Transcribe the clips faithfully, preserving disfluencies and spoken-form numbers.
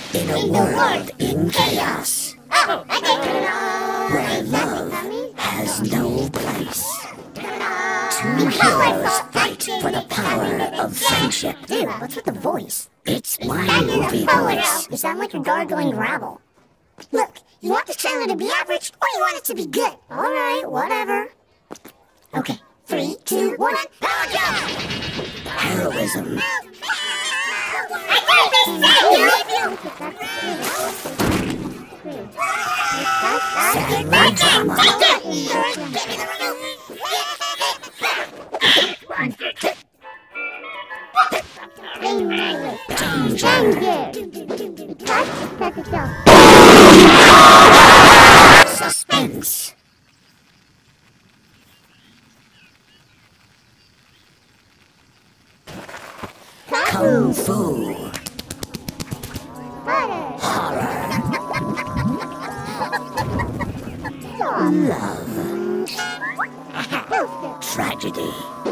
In a world in chaos, Oh, okay. where love has no place. Two heroes fight for the power of friendship. Dude, what's with the voice? It's my movie voice. You sound like you're gargling gravel. Look, you want this trailer to be average, or you want it to be good? Alright, whatever. Okay, three, two, one, power jump! Heroism. I got this! Family drama. Take it! Give me the remote! Suspense. Kung Fu. Horror. Love. Tragedy.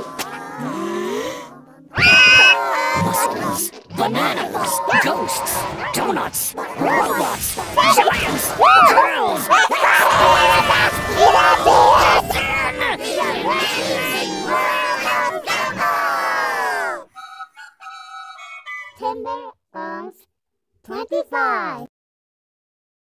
Muscles. Bananas. Ghosts. Donuts. Robots. Giants. Girls.